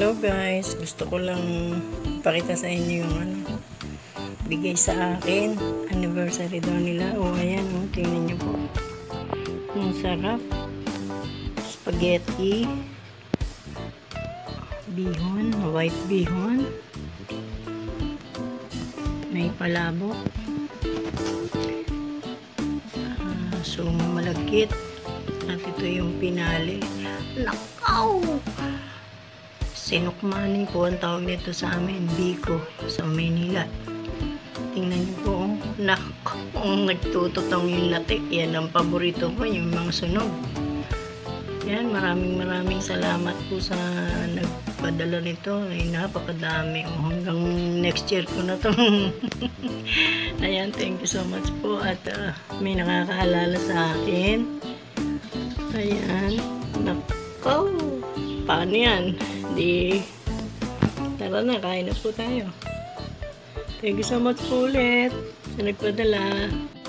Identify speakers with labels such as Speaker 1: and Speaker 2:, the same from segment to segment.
Speaker 1: Hello guys, gusto ko lang ipakita sa inyo yung bigay sa akin, anniversary daw nila. Ayan, tingnan nyo po, ang sarap. Spaghetti, bihon, white bihon, may palabok, sumang malagkit, at ito yung pinali. Nakaw! Sinukmani po ang tawag nito sa amin, biko, sa Manila. Tingnan niyo po, nagtututong yung latik. Yan ang paborito ko, yung mga sunog. Yan, maraming salamat po sa nagpadala nito. Ay, napakadami. Hanggang next year ko na to. Ayan, thank you so much po. At may nakakaalala sa akin. Ayan, nakaw! Paano yan? Tara na, kain na po tayo. Thank you so much po ulit sa nagpadala.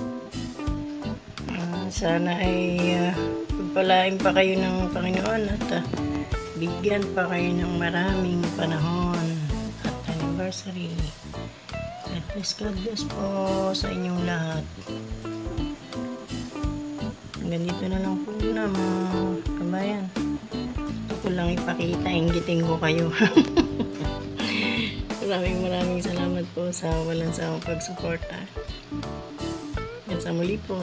Speaker 1: Sana ay pagpalain pa kayo ng Panginoon at bigyan pa kayo ng maraming panahon at anniversary. God bless po sa inyong lahat. Hanggang dito na lang po na mga kabayan. Ko lang ipakita, inggitin ko kayo. maraming salamat po sa walang sawang pagsuporta. Yan, sa muli po,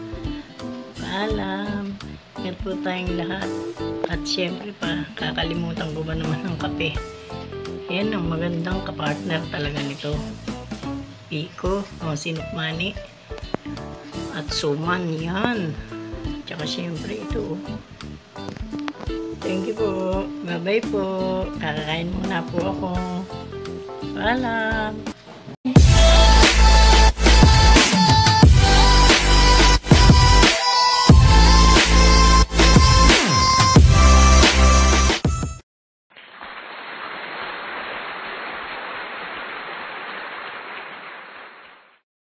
Speaker 1: paalam. Ingat po tayong lahat. At syempre pa, kakalimutan ko ba naman ang kape. Yan ang magandang kapartner talaga nito. Biko, sinukmani, at suman, yan. Tsaka syempre ito. Thank you po. Bye-bye po. Kakain muna po ako. Paalam.